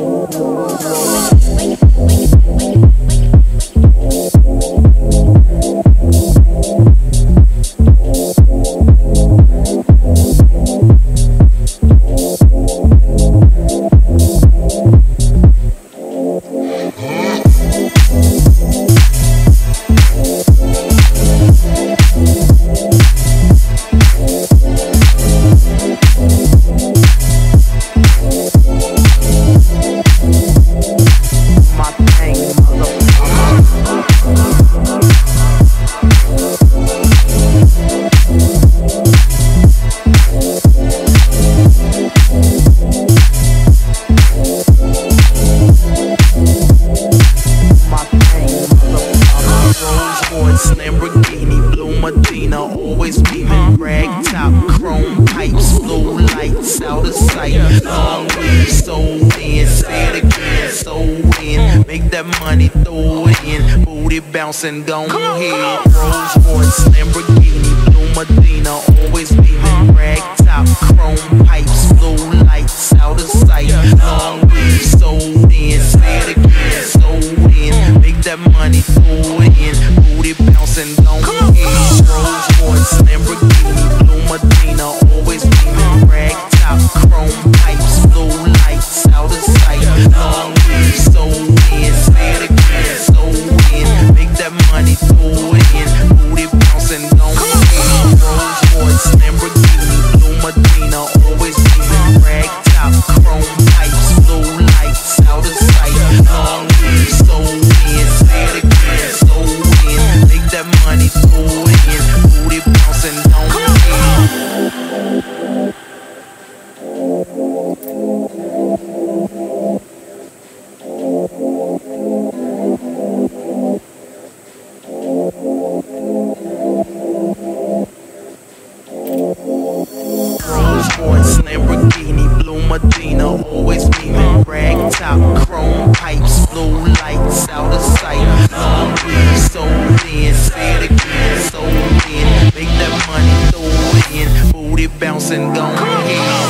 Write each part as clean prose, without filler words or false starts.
And gone ahead, Rolls Royce, Lamborghini, Blue Medina, always beaming, rag top, chrome pipes, blue lights, out of sight, long weed, sold in, say it again, sold in, make that money, throw it in, booty bouncing, gone ahead, Rolls Royce, Lamborghini, Blue Medina, always beaming, rag top, chrome pipes, blue lights, out of sight, long weed, sold in, say it again, sold in, make that money, throw it in, booty bouncing, don't ahead, Rolls Royce, Lamborghini, Blue Medina, always beaming, rag top, chrome pipes, blue lights, out of sight, long weed, sold in, say it again, sold in, make that money, throw it in, booty bouncing, don't ahead. Lamborghini, Blue Medina, always beaming, rag top, chrome pipes, blue lights, out of sight, long weed, sold in, say it again, sold in, make that money, throw it in, booty bouncing, gone ahead.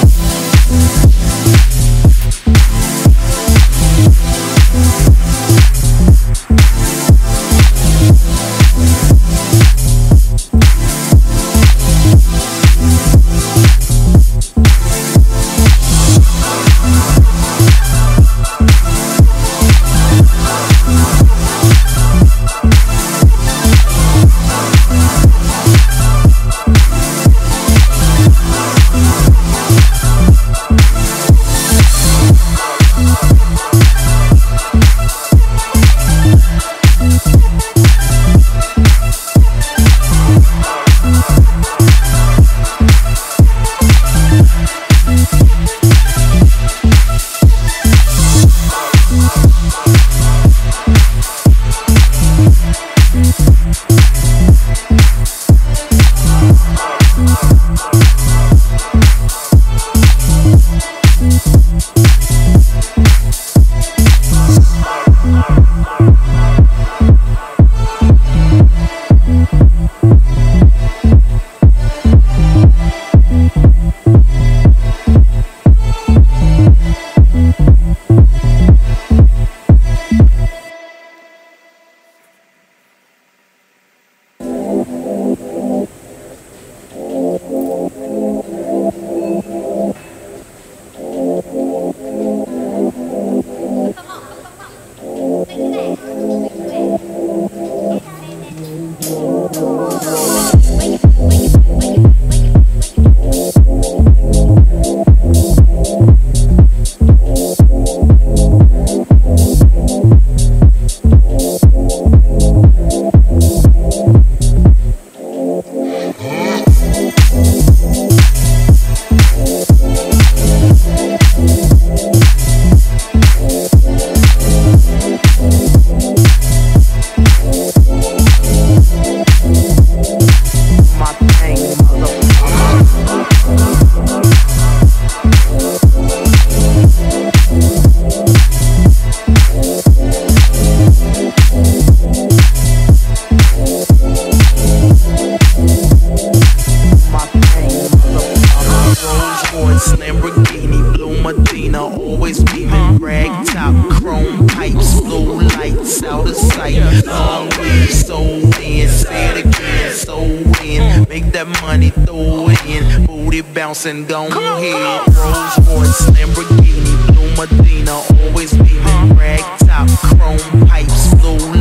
rag top, chrome pipes, blue lights out of sight. Long weed, sold in, say it again, sold in. Make that money, throw it in. Booty bouncing, go ahead. Rolls Royce, Lamborghini, blue Medina, always beaming. Rag top, chrome pipes, blue